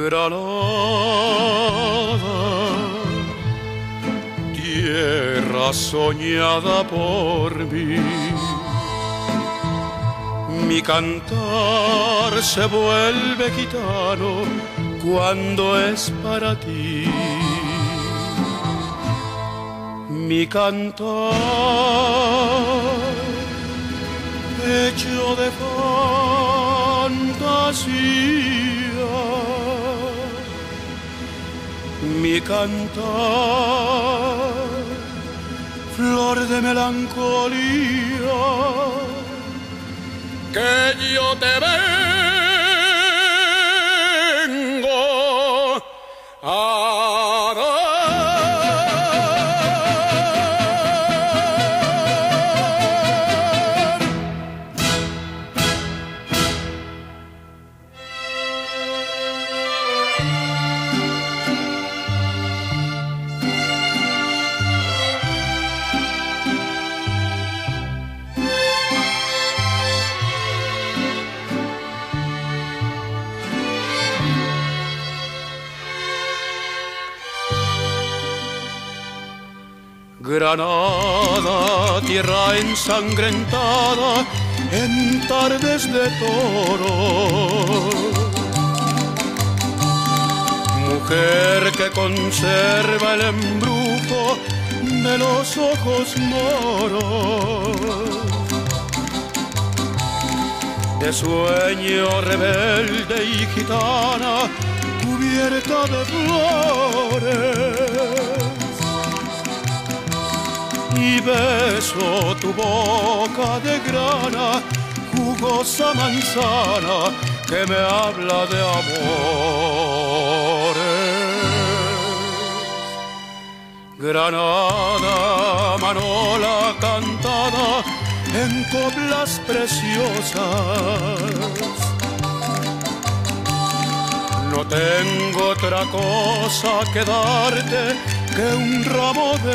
Granada, tierra soñada por mí. Mi cantar se vuelve gitano cuando es para ti. Mi cantar hecho de fantasía, mi cantar flor de melancolía, que yo te vengo a dar. Granada, tierra ensangrentada en tardes de toro, mujer que conserva el embrujo de los ojos moros, de sueño rebelde y gitana cubierta de flores. Y beso tu boca de grana, jugosa manzana que me habla de amores. Granada, manola cantada en coplas preciosas. No tengo otra cosa que darte que un ramo de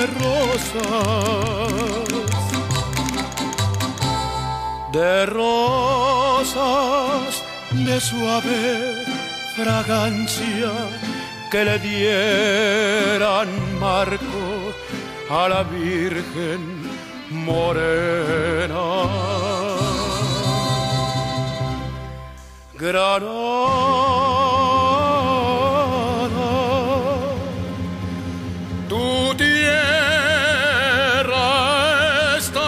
rosas de suave fragancia que le dieran marco a la Virgen morena. Granada, tu tierra está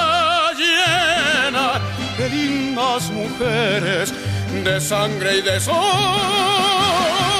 llena de lindas mujeres, de sangre y de sol.